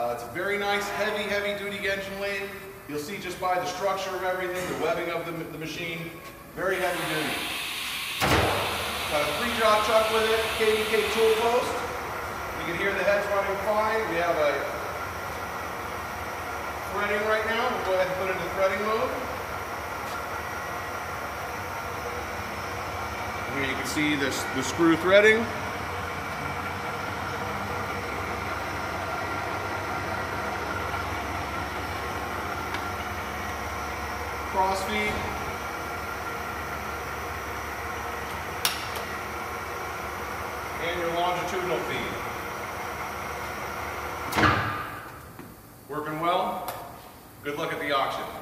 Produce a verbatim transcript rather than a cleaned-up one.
Uh, it's a very nice, heavy, heavy-duty engine lathe. You'll see just by the structure of everything, the webbing of the, the machine, very heavy-duty. Got a three-drop chuck with it, K V K tool post. You can hear the heads running fine. We have a threading right now. We'll go ahead and put it into threading mode. Here you can see this, the screw threading. Cross feed. And your longitudinal feed. Working well. Good luck at the auction.